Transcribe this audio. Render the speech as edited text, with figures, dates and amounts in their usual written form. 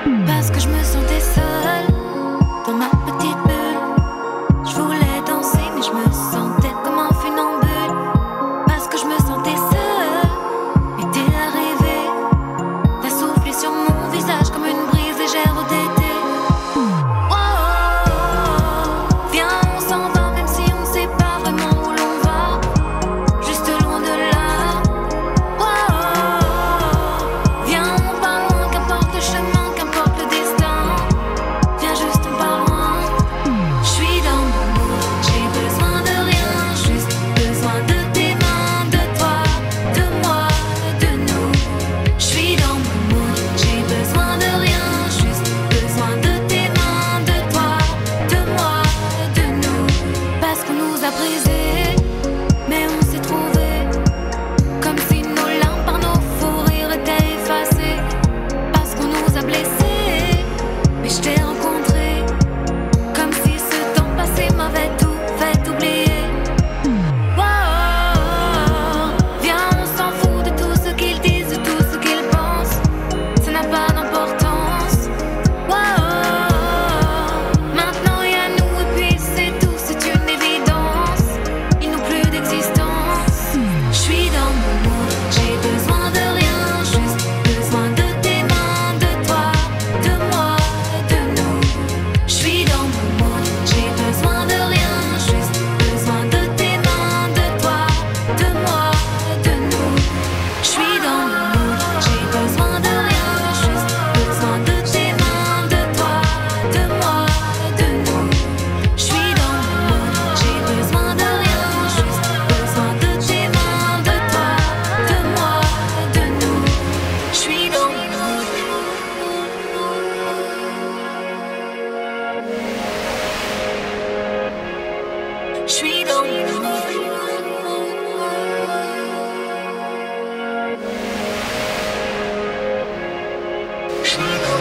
Parce que je me sentais seule dans ma petite bulle. Je voulais danser mais je me sentais comme un funambule. Parce que je me sentais seule, mais t'es arrivé. T'as soufflé sur mon visage comme une brise légère au d'été. Oh, viens on s'en va même si on sait pas vraiment où l'on va. Juste loin de là. Oh, viens on part loin, qu'importe le chemin, qu'importe le destin. Viens juste on part loin. Je suis dans mon mood, j'ai besoin de rien, juste besoin de tes mains, de toi, de moi, de nous. Je suis dans mon mood, j'ai besoin de rien, juste besoin de tes mains, de toi, de moi, de nous. Parce qu'on nous a brisés, mais on s'est trouvés. Comme si nos larmes par nos fous rires étaient effacées. Parce qu'on nous a blessés, mais je t'ai rencontré. Comme si ce temps passé m'avait tout fait oublier. Wow, viens on s'en fout de tout ce qu'ils disent, de tout ce qu'ils pensent. Ça n'a pas d'importance. Wow, maintenant y a nous et puis c'est tout, c'est une évidence. Ils n'ont plus d'existence. Je suis dans mon mood, j'ai besoin de rien, juste besoin de tes mains, de toi, de moi, de nous. Je suis dans mon mood, j'ai besoin de rien, juste besoin de tes mains, de toi, de moi, de nous. Je suis dans mon mood, j'ai besoin de rien, juste besoin de tes mains, de toi, de moi, de nous. Je suis dans mon mood, j'ai besoin de rien, juste besoin de tes mains, de toi, de moi, de nous. Je suis dans mon mood. Je suis dans mon mood. Je suis dans